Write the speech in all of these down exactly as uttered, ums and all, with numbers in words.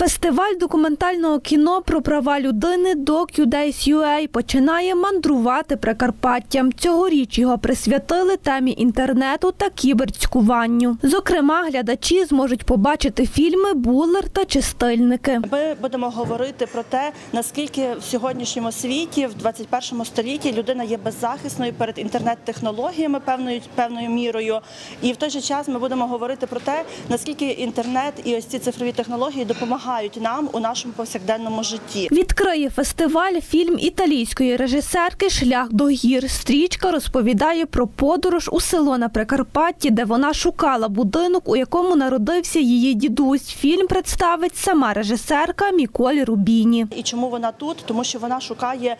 Фестиваль документального кіно про права людини DocuDays.ua починає мандрувати Прикарпаттям. Цьогоріч його присвятили темі інтернету та кіберцькуванню. Зокрема, глядачі зможуть побачити фільми «Булер» та «Чистильники». Ми будемо говорити про те, наскільки в сьогоднішньому світі, в двадцять першому столітті, людина є беззахисною перед інтернет-технологіями певною, певною мірою. І в той же час ми будемо говорити про те, наскільки інтернет і ось ці цифрові технології допомагають нам у нашому повсякденному житті. Відкриє фестиваль фільм італійської режисерки «Шлях до гір». Стрічка розповідає про подорож у село на Прикарпатті, де вона шукала будинок, у якому народився її дідусь. Фільм представить сама режисерка Міколі Рубіні. І чому вона тут? Тому що вона шукає,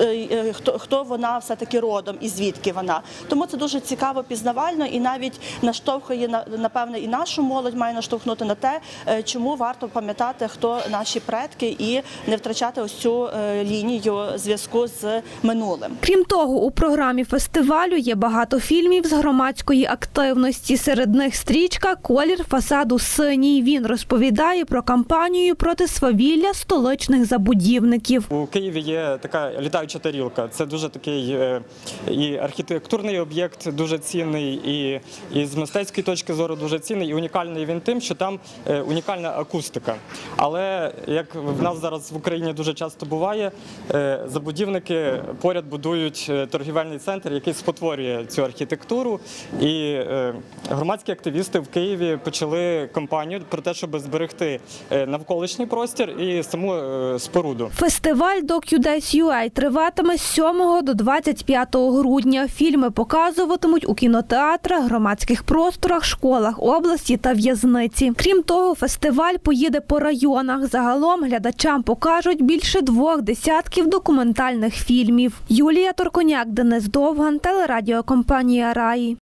хто, хто вона все-таки родом і звідки вона. Тому це дуже цікаво, пізнавально і навіть наштовхує, напевне, і нашу молодь має наштовхнути на те, чому варто пам'ятати, хто наші предки, і не втрачати ось цю лінію зв'язку з минулим. Крім того, у програмі фестивалю є багато фільмів з громадської активності. Серед них стрічка «Колір фасаду синій». Він розповідає про кампанію проти свавілля столичних забудівників. У Києві є така літаюча тарілка. Це дуже такий і архітектурний об'єкт дуже цінний, і, і з мистецької точки зору дуже цінний, і унікальний він тим, що там унікальна акустика. Але, як в нас зараз в Україні дуже часто буває, забудівники поряд будують торгівельний центр, який спотворює цю архітектуру. І громадські активісти в Києві почали кампанію про те, щоб зберегти навколишній простір і саму споруду. Фестиваль DocuDays.ua триватиме з сьомого до двадцять п'ятого грудня. Фільми показуватимуть у кінотеатрах, громадських просторах, школах області та в'язниці. Крім того, фестиваль поїде по районах. Загалом глядачам покажуть більше двох десятків документальних фільмів. Юлія Торконяк, Денис Довган, телерадіокомпанія «Раї».